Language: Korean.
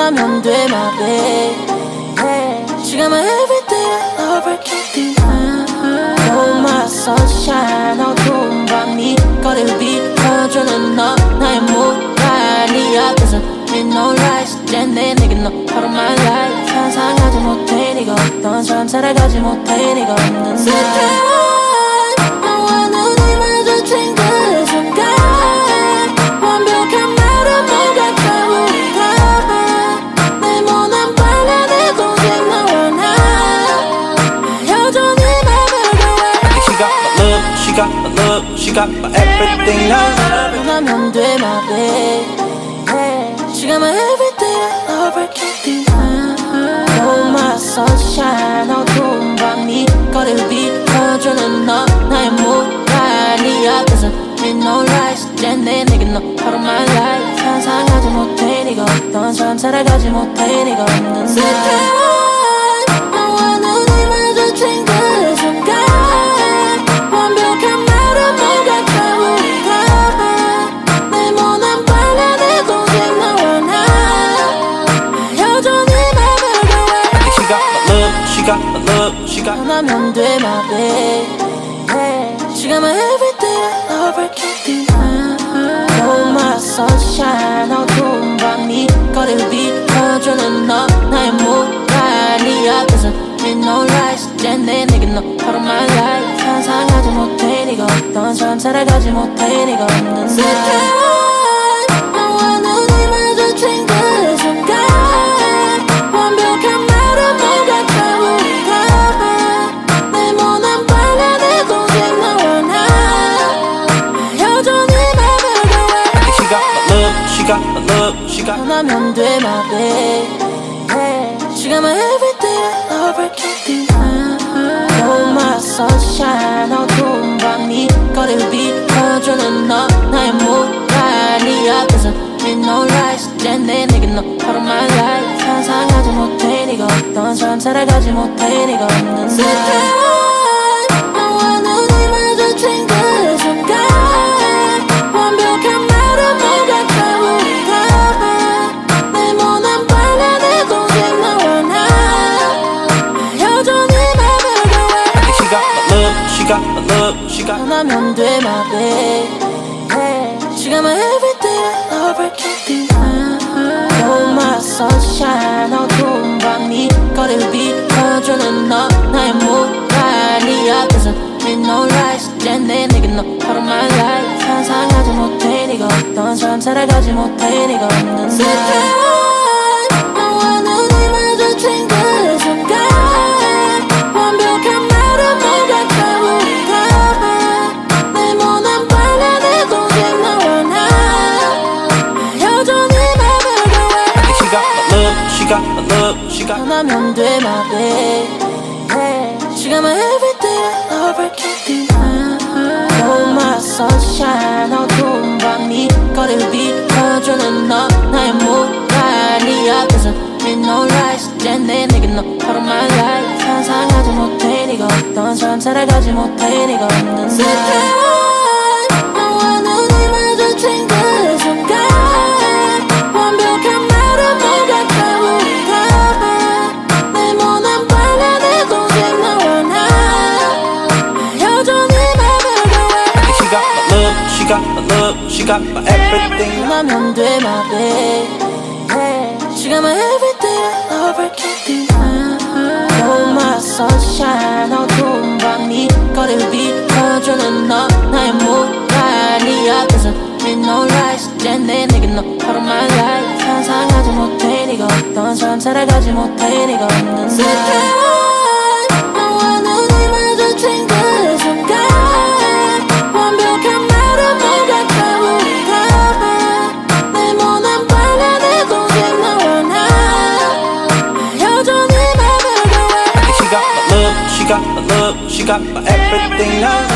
원하면 돼 my baby. She got my everything overcoming. You're my sunshine. 어두운 밤이 거리를 비춰주는 너 나의 모란이 앞에서 with no lies. 이제 내 내게 너 바로 my life. 상상하지 못해 네가 어떤 삶 살아가지 못해 네가 없는 날. 너와 눈이 마주친 그 순간 완벽한 말은 못 같아 우리가. 내 모난 빨라 내 동생 너와 나 여전히 맘을 가와. She got my love, she got my love, she got my everything now. 원하면 돼 my baby. She got my everything overcoming. You're my sunshine. 어두운 밤이 거리를 비춰주는 너 나의 모란이 앞에서 with no lies. 이제 내 내게 너 바로 my life. 상상하지 못해 네가 어떤 삶 살아가지 못해 네가 없는 날. 너와 눈이 마주친 그 순간 완벽한 말은 못 같아 우리가. 내 모난 빨라 내 동생 너와 나 여전히 맘을 가와. She got my love, she got my love, she got 원하면 돼 my baby. She got my everything overcoming. You're my sunshine. 어두운 밤이 거리를 비춰주는 너 나의 모란이 앞에서 with no lies. 이제 내 내게 너 바로 my life. 상상하지 못해 네가 어떤 삶 살아가지 못해 네가 없는 날. 너와 눈이 마주친 그 순간 완벽한 말은 못 같아 우리가. 내 모난 빨라 내 동생 너와 나 여전히 맘을 가와. She got my love, she got my love, she got 원하면 돼 my baby. She got my everything overcoming. You're my sunshine. 어두운 밤이 거리를 비춰주는 너 나의 모란이 앞에서 with no lies. 이제 내 내게 너 바로 my life. 상상하지 못해 네가 어떤 삶 살아가지 못해 네가 없는 날. 너와 눈이 마주친 그 순간 완벽한 말은 못 같아 우리가. 내 모난 빨라 내 동생 너와 나 여전히 맘을 가와. She got my love, she got my love, she got 원하면 돼 my baby. She got my everything overcoming. You're my sunshine. 어두운 밤이 거리를 비춰주는 너 나의 모란이 앞에서 with no lies. 이제 내 내게 너 바로 my life. 상상하지 못해 네가 어떤 삶 살아가지 못해 네가 없는 날. 너와 눈이 마주친 그 순간 완벽한 말은 못 같아 우리가. 내 모난 빨라 내 동생 너와 나 여전히 맘을 가와. She got my love, she got my love, she got 원하면 돼 my baby. She got my everything overcoming. You're my sunshine. 어두운 밤이 거리를 비춰주는 너 나의 모란이 앞에서 with no lies. 이제 내 내게 너 바로 my life. 상상하지 못해 네가 어떤 삶 살아가지 못해 네가 없는 날. 너와 눈이 마주친 그 순간 완벽한 말은 못 같아 우리가. 내 모난 빨라 내 동생 너와 나 여전히 맘을 가와. She got my love, she got my love, she got my everything now. 원하면 돼 my baby. She got my everything overcoming. You're my sunshine. 어두운 밤이 거리를 비춰주는 너 나의 모란이 앞에서 with no lies. 이제 내 내게 너 바로 my life. 상상하지 못해 네가 어떤 삶 살아가지 못해 네가 없는 날. 너와 눈이 마주친 그 순간 완벽한 말은 못 같아 우리가. 내 모난 빨라 내 동생 너와 나 여전히 맘을 가와. She got my love, she got my love, she got my everything now.